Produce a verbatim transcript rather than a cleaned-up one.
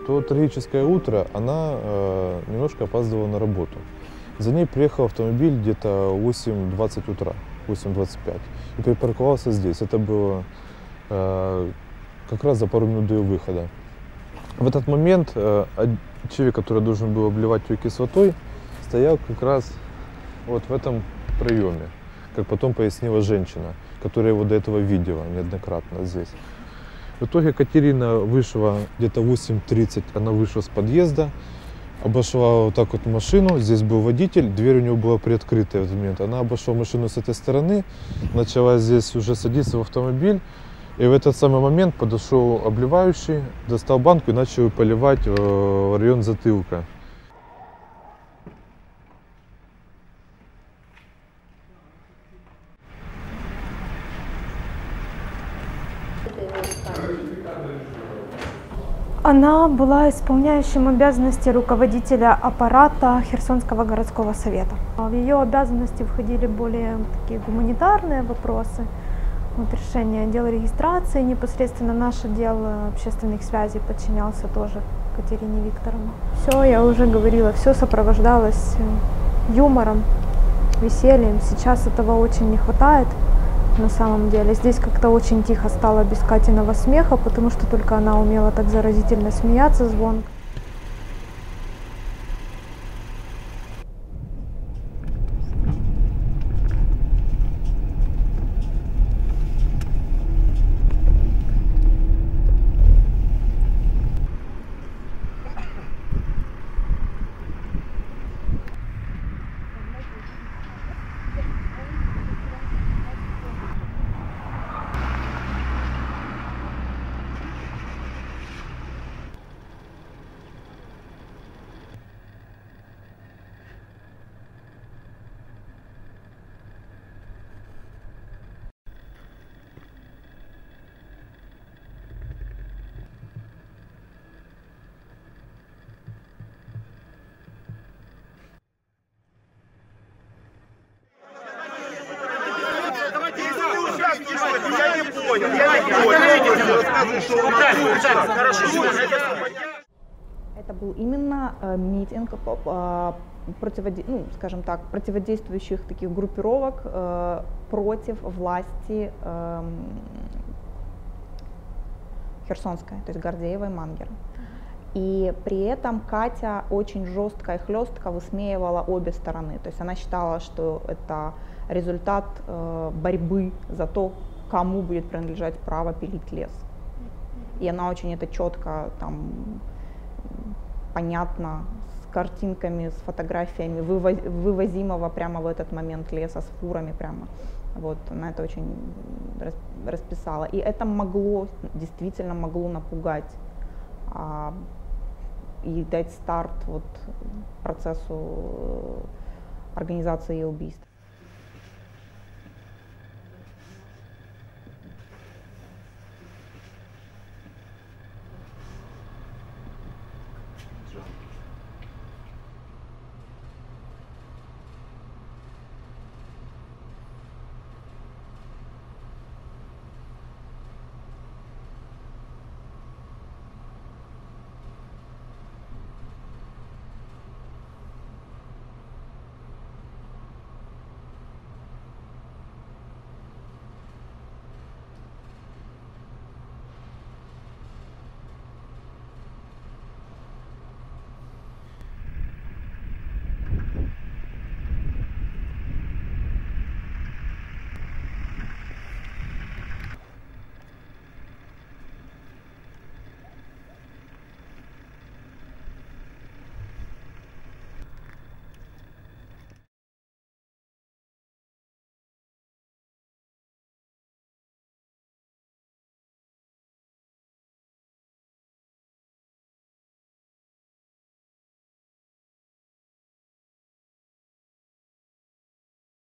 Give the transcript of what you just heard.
то трагическое утро она э, немножко опаздывала на работу. За ней приехал автомобиль где-то в восемь двадцать утра, восемь двадцать пять, и припарковался здесь. Это было э, как раз за пару минут до ее выхода. В этот момент э, человек, который должен был обливать ее кислотой, стоял как раз вот в этом проеме, как потом пояснила женщина, которая его до этого видела неоднократно здесь. В итоге Катерина вышла где-то в восемь тридцать, она вышла с подъезда, обошла вот так вот машину, здесь был водитель, дверь у него была приоткрытая в этот момент. Она обошла машину с этой стороны, начала здесь уже садиться в автомобиль, и в этот самый момент подошел обливающий, достал банку и начал поливать в район затылка. Она была исполняющим обязанности руководителя аппарата Херсонского городского совета. В ее обязанности входили более такие гуманитарные вопросы, вот решение отдела регистрации, непосредственно наш отдел общественных связей подчинялся тоже Катерине Викторовне. Все, я уже говорила, все сопровождалось юмором, весельем. Сейчас этого очень не хватает. На самом деле здесь как-то очень тихо стало без Катиного смеха, потому что только она умела так заразительно смеяться звонко. Я не понял, я не понял. Это был именно э, митинг э, противоде... ну, скажем так, противодействующих таких группировок э, против власти э, Херсонской, то есть Гордеева и Мангера. И при этом Катя очень жестко и хлестко высмеивала обе стороны. То есть она считала, что это результат э, борьбы за то, кому будет принадлежать право пилить лес. И она очень это четко, там, понятно, с картинками, с фотографиями вывоз, вывозимого прямо в этот момент леса, с фурами прямо. Вот, она это очень расписала. И это могло, действительно могло напугать а, и дать старт вот процессу организации ее убийств.